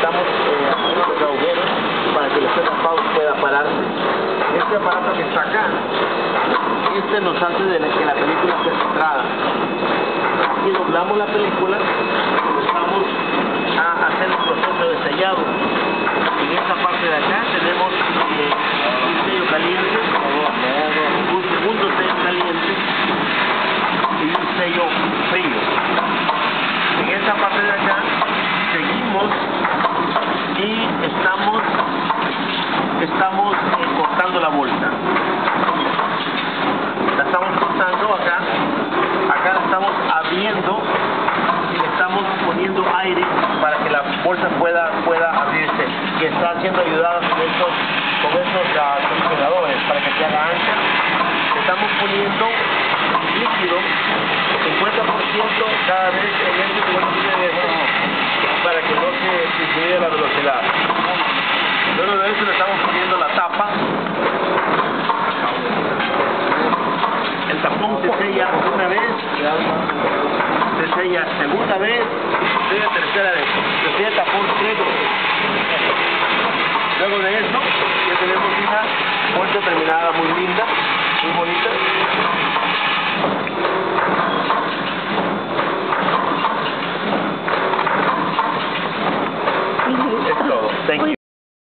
estamos haciendo los agujeros para que el estómago pueda pararse. Este aparato que está acá, este nos hace de que la película esté centrada. Aquí doblamos la película, comenzamos a hacer el proceso de sellado. En esta parte de acá tenemos un sello caliente, un segundo sello caliente y un sello frío. En esta parte de acá seguimos y estamos cortando la bolsa. La estamos cortando acá la estamos abriendo y le estamos poniendo aire para que la bolsa pueda abrirse, y está siendo ayudada con estos tornilladores para que se haga ancha. Le estamos poniendo líquido 50% cada vez en este 50% para que no se disminuya la velocidad. Luego de eso le estamos poniendo la tapa. El tapón se sella una vez, se sella segunda vez, se sella tercera vez, se sella el tapón 3 veces. Luego de eso ya tenemos una bolsa terminada muy linda, muy bonita.